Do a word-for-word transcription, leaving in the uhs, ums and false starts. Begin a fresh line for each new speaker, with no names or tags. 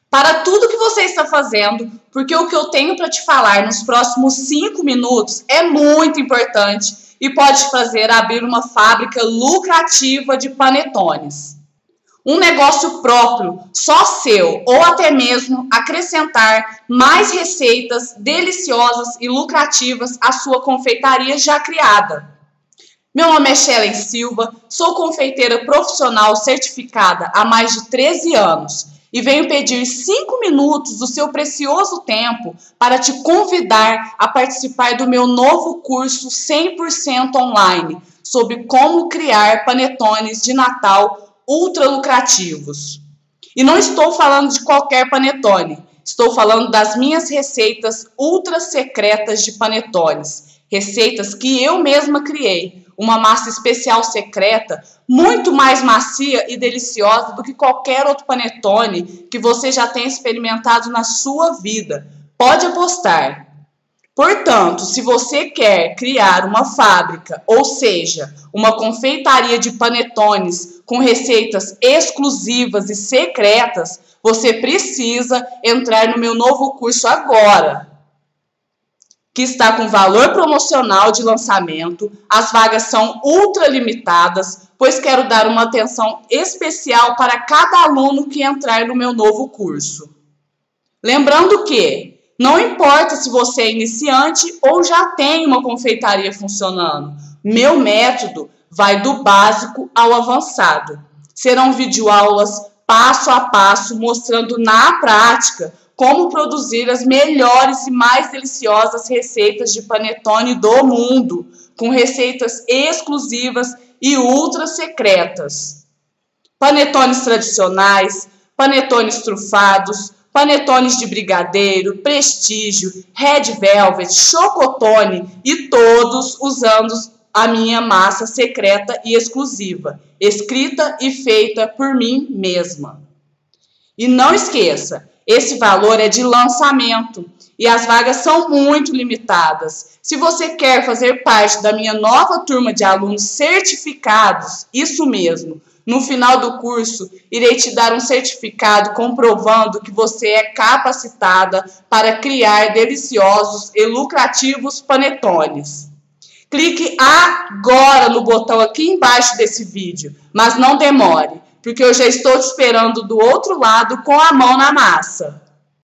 Para tudo que você está fazendo, porque o que eu tenho para te falar nos próximos cinco minutos é muito importante e pode te fazer abrir uma fábrica lucrativa de panetones. Um negócio próprio, só seu, ou até mesmo acrescentar mais receitas deliciosas e lucrativas à sua confeitaria já criada. Meu nome é Shellen Silva, sou confeiteira profissional certificada há mais de treze anos e venho pedir cinco minutos do seu precioso tempo para te convidar a participar do meu novo curso cem por cento online sobre como criar panetones de Natal ultra lucrativos. E não estou falando de qualquer panetone, estou falando das minhas receitas ultra secretas de panetones, receitas que eu mesma criei, uma massa especial secreta, muito mais macia e deliciosa do que qualquer outro panetone que você já tenha experimentado na sua vida. Pode apostar. Portanto, se você quer criar uma fábrica, ou seja, uma confeitaria de panetones com receitas exclusivas e secretas, você precisa entrar no meu novo curso agora, que está com valor promocional de lançamento. As vagas são ultra limitadas, pois quero dar uma atenção especial para cada aluno que entrar no meu novo curso. Lembrando que não importa se você é iniciante ou já tem uma confeitaria funcionando, meu método vai do básico ao avançado. Serão videoaulas passo a passo mostrando na prática como produzir as melhores e mais deliciosas receitas de panetone do mundo, com receitas exclusivas e ultra secretas. Panetones tradicionais, panetones trufados, panetones de brigadeiro, prestígio, red velvet, chocotone e todos usando a minha massa secreta e exclusiva, escrita e feita por mim mesma. E não esqueça, esse valor é de lançamento e as vagas são muito limitadas. Se você quer fazer parte da minha nova turma de alunos certificados, isso mesmo, no final do curso, irei te dar um certificado comprovando que você é capacitada para criar deliciosos e lucrativos panetones. Clique agora no botão aqui embaixo desse vídeo, mas não demore, porque eu já estou te esperando do outro lado com a mão na massa.